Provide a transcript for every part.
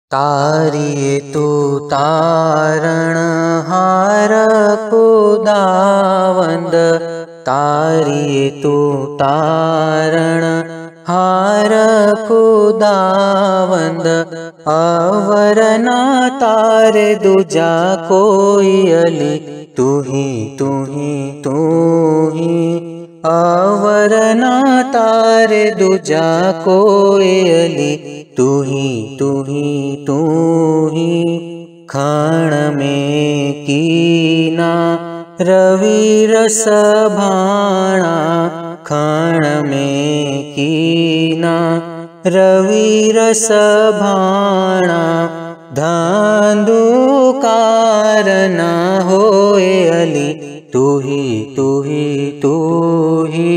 तारिये तू तारण हार खुदावंद, तारिये तू तारण हार खुदावंद। अवरना तारे दूजा कोई अली, तू ही तू ही तू ही। अवरना तारे दूजा कोई अली, तू ही तू ही तू ही। खाण में कीना रवि रस भाणा, खाण में कीना रवि रस भाणा। धांधुकार न होए अली, तू ही तू ही तू ही।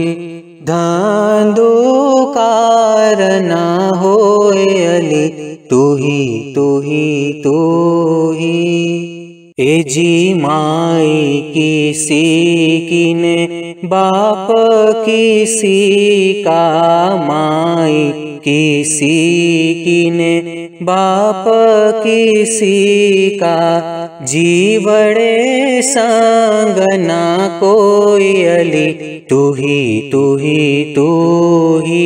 धांधुकार न होए अली, तू ही तू ही तू ही। ए जी माई किसी की ने बाप किसी का, माई किसी की ने बाप किसी का। जीवड़े संग ना कोई अली, तू ही तू ही तू ही।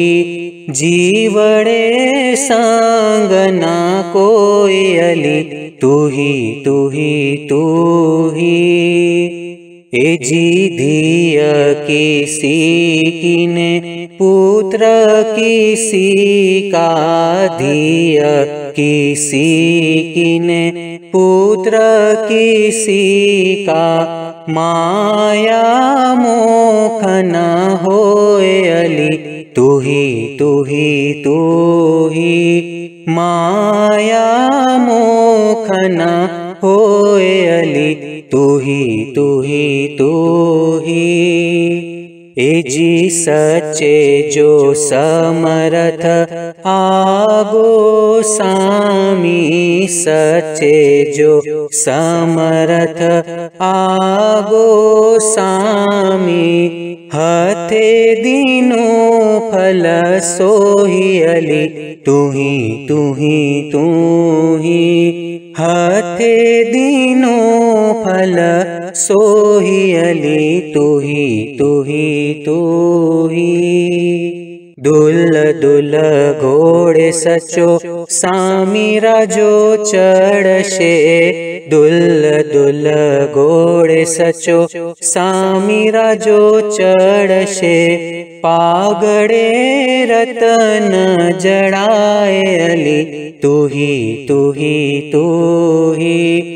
जीवड़े संग ना कोई अली, तू ही तू ही तू ही। ए जी धिय किसी की ने पुत्र किसी का, धिय किसी की ने पुत्र किसी का। माया मोख न होए अली, तू ही तू ही तू ही। माया मोख न होए अली, तू ही तू ही तू ही। ए जी सच्चे जो समर्थ आगो सामी, सच्चे जो समर्थ आगो सामी। हथे दीनो फल सोही अली, तू ही तू ही तू ही। हथे दीनो फल सोही अली, तू ही तू ही तू ही। दुल दुल घोड़े सचो सामी राजो चढ़शे, दुल दुल घोड़े सचो सामी राजो चढ़शे। पागड़े रतन जड़ाए अली, तू ही तू ही तू ही।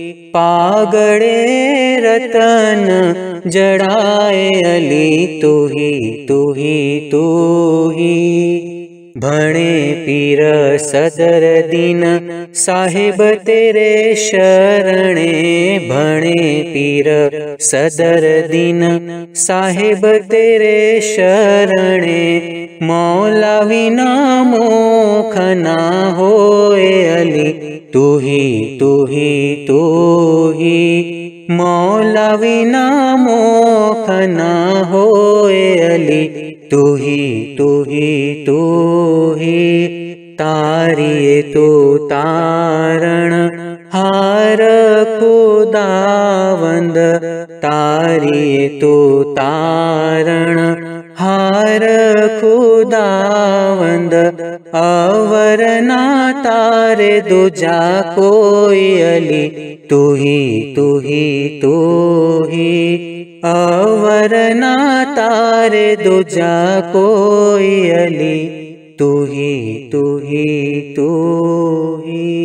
पागड़े रतन जड़ाए अली, तू ही तू ही तू ही। भणे पीर सदर दीन साहिब तेरे शरणे, भणे पीर सदर दीन साहिब तेरे शरणे। मौला विना मोख न होए अली, तू ही तू ही तू ही। मौला विना मोख न होए अली, तू ही तू ही तू ही। तारिये तू तारण हार खुदावंद, तारिये तू तारण हार खुदावंद। अवरना तारे दूजा कोई अली, तू ही तू ही तू ही। अवरना तारे दूजा कोई अली, तू ही तू ही तू ही।